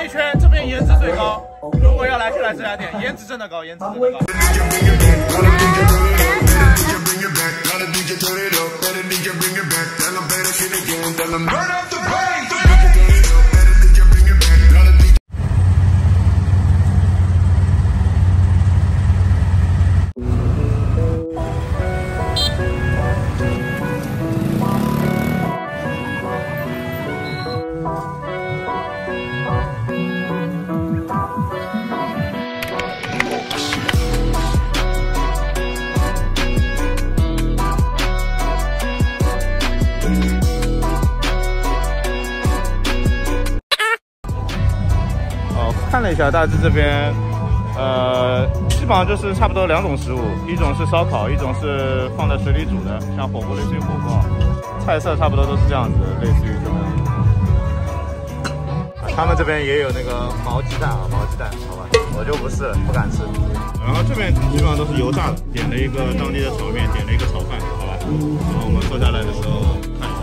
一圈，这边颜值最高。如果要来就来这家店，颜值真的高，颜值真的高。 看了一下，大致这边，基本上就是差不多2种食物，一种是烧烤，一种是放在水里煮的，像火锅类似于火锅，菜色差不多都是这样子，类似于这么样。他们这边也有那个毛鸡蛋啊，毛鸡蛋，好吧，我就不是不敢吃。然后这边基本上都是油炸的，点了一个当地的炒面，点了一个炒饭，好吧。然后我们坐下来的时候看一下。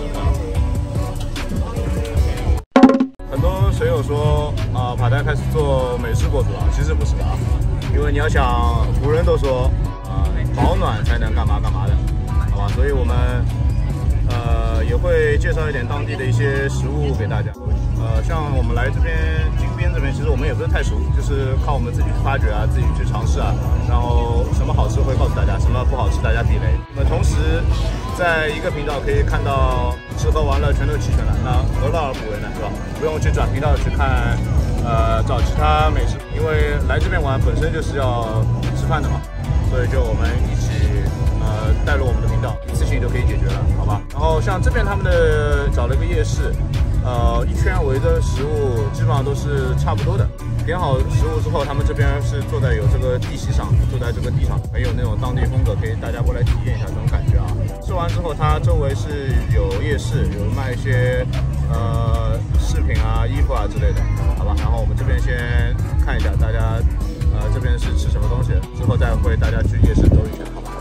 很多水友说爬台开始做美食博主啊，其实不是的啊，因为你要想，古人都说保暖才能干嘛干嘛的，好吧？所以我们也会介绍一点当地的一些食物给大家。像我们来这边金边这边，其实我们也不是太熟，就是靠我们自己去发掘啊，自己去尝试啊，然后什么好吃会告诉大家，什么不好吃大家避雷。那么同时，在一个频道可以看到吃喝玩乐全都齐全了，那何乐而不为呢？是吧？不用去转频道去看，找其他美食，因为来这边玩本身就是要吃饭的嘛，所以就我们一起带入我们的频道，一次性就可以解决了，好吧？然后像这边他们的找了一个夜市，一圈围着食物基本上都是差不多的。点好食物之后，他们这边是坐在有这个地席上，坐在这个地上，很有那种当地风格，可以大家过来体验一下这种感觉啊。吃完之后，它周围是有夜市，有卖一些饰品啊、衣服啊之类的，好吧？然后我们这边先看一下大家这边是吃什么东西，之后再会大家去夜市兜一圈，好吧？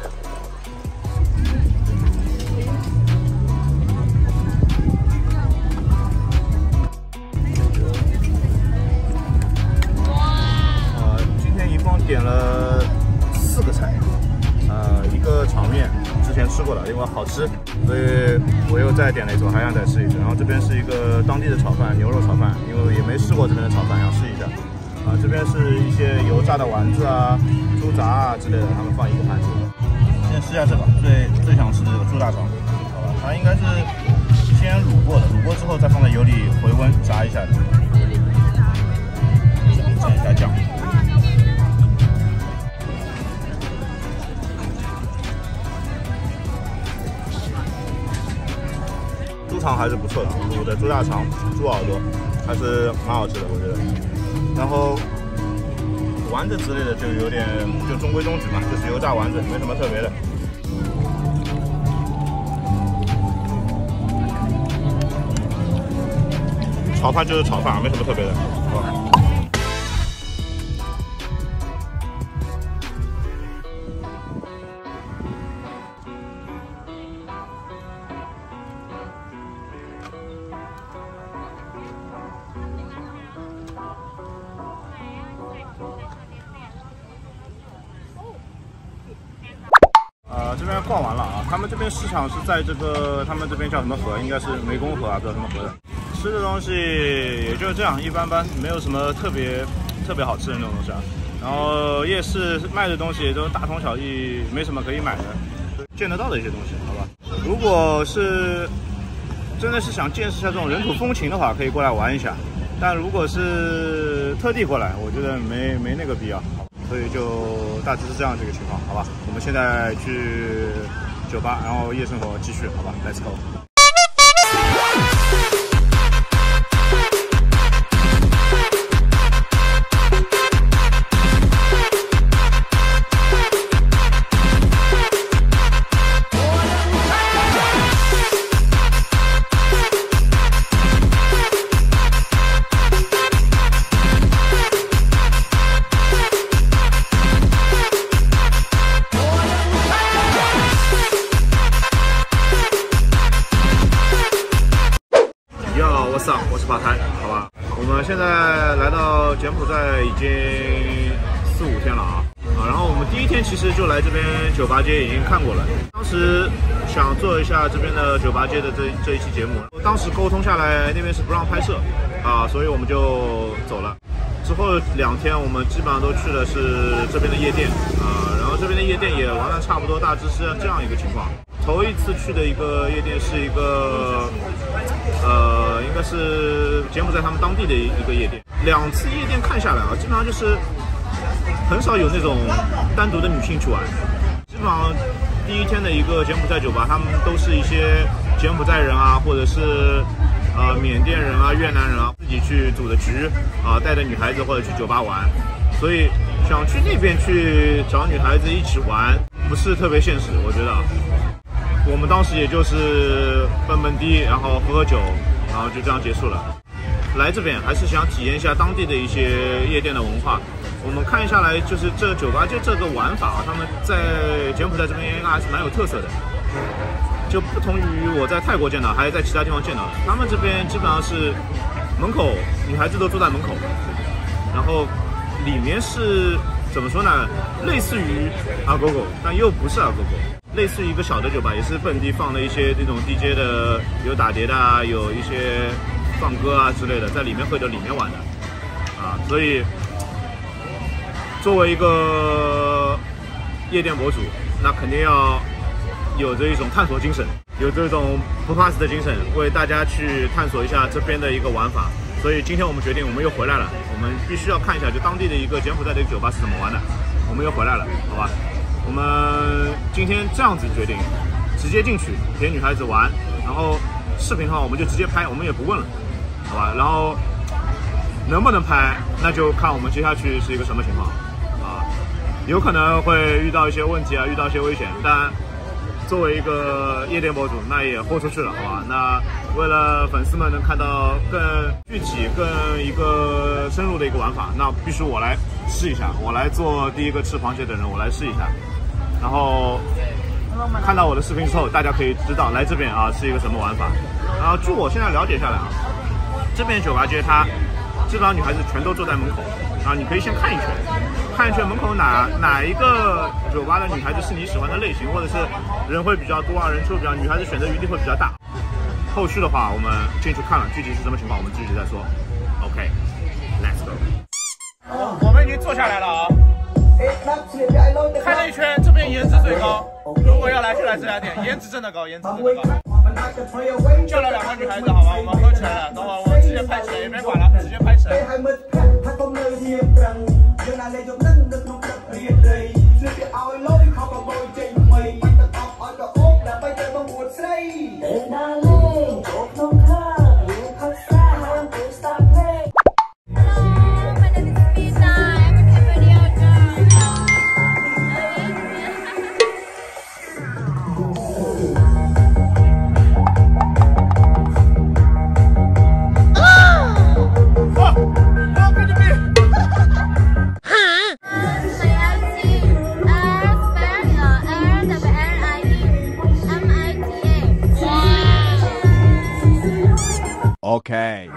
点了4个菜，一个炒面，之前吃过了，因为好吃，所以我又再点了一次，还想再试一次。然后这边是一个当地的炒饭，牛肉炒饭，因为也没试过这边的炒饭，想试一下。这边是一些油炸的丸子啊、猪杂啊之类的，他们放一个盘子。先试一下这个，最想吃的这个猪大肠，好吧？它应该是先卤过的，卤过之后再放在油里回温炸一下的。蘸一下酱。 猪肠还是不错的，卤的猪大肠、猪耳朵还是蛮好吃的，我觉得。然后丸子之类的就有点就中规中矩嘛，就是油炸丸子，没什么特别的。炒饭就是炒饭，没什么特别的，好吧。 这边逛完了啊，他们这边市场是在这个，他们这边叫什么河？应该是湄公河啊，不知道什么河的。吃的东西也就这样，一般般，没有什么特别好吃的那种东西啊。然后夜市卖的东西也都大同小异，没什么可以买的，见得到的一些东西，好吧。如果是真的是想见识一下这种人土风情的话，可以过来玩一下。但如果是特地过来，我觉得没那个必要。 所以就大致是这样这个情况，好吧？我们现在去酒吧，然后夜生活继续，好吧 ？Let's go。 我们现在来到柬埔寨已经4、5天了啊。然后我们第一天其实就来这边酒吧街已经看过了，当时想做一下这边的酒吧街的这一期节目，当时沟通下来那边是不让拍摄啊，所以我们就走了。之后2天我们基本上都去的是这边的夜店啊，然后这边的夜店也玩得差不多，大致是这样一个情况。头一次去的一个夜店是一个应该是柬埔寨他们当地的一个夜店。2次夜店看下来啊，基本上就是很少有那种单独的女性去玩，基本上第一天的一个柬埔寨酒吧，他们都是一些柬埔寨人啊，或者是缅甸人啊、越南人啊自己去组的局啊，带着女孩子或者去酒吧玩，所以想去那边去找女孩子一起玩不是特别现实，我觉得。我们当时也就是蹦蹦迪，然后喝喝酒，然后就这样结束了。来这边还是想体验一下当地的一些夜店的文化。我们看下来，就是这酒吧街这个玩法啊，他们在柬埔寨这边应该还是蛮有特色的，就不同于我在泰国见到，还有在其他地方见到的。他们这边基本上是门口女孩子都坐在门口，然后里面是怎么说呢？类似于阿狗狗，但又不是阿狗狗，类似于一个小的酒吧，也是蹦迪放的一些这种 DJ 的，有打碟的啊，有一些放歌啊之类的，在里面会在里面玩的啊，所以。作为一个夜店博主，那肯定要有着一种探索精神，有这种不怕死的精神，为大家去探索一下这边的一个玩法。所以今天我们决定，我们又回来了，我们必须要看一下，就当地的一个柬埔寨的一个酒吧是怎么玩的。我们又回来了，好吧？我们今天这样子决定，直接进去给女孩子玩，然后视频的话我们就直接拍，我们也不问了，好吧？然后能不能拍，那就看我们接下去是一个什么情况。有可能会遇到一些问题啊，遇到一些危险，但作为一个夜店博主，那也豁出去了，好吧？那为了粉丝们能看到更具体、更一个深入的一个玩法，那必须我来试一下，我来做第一个吃螃蟹的人，我来试一下。然后看到我的视频之后，大家可以知道来这边啊是一个什么玩法。然后据我现在了解下来啊，这边酒吧街它基本上女孩子全都坐在门口，然后你可以先看一圈。看一圈门口哪一个酒吧的女孩子是你喜欢的类型，或者是人会比较多啊，人数比较，女孩子选择余地会比较大。后续的话，我们进去看了，具体是什么情况，我们具体再说。OK，Let's go。我们已经坐下来了啊，看了一圈，这边颜值最高。如果要来就来这家店，颜值真的高，颜值真的高。叫了2个女孩子，好吧，我们喝起来了，等会我直接拍起来，也别管了，直接拍起来。 OK。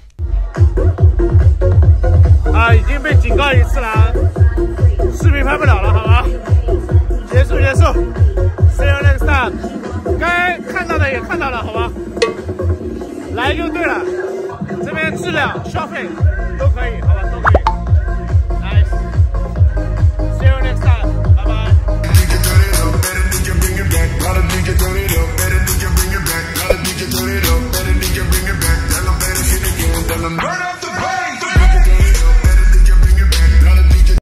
已经被警告一次了，视频拍不了。 也看到了，好吧？来就对了，这边质量、消费都可以，好吧？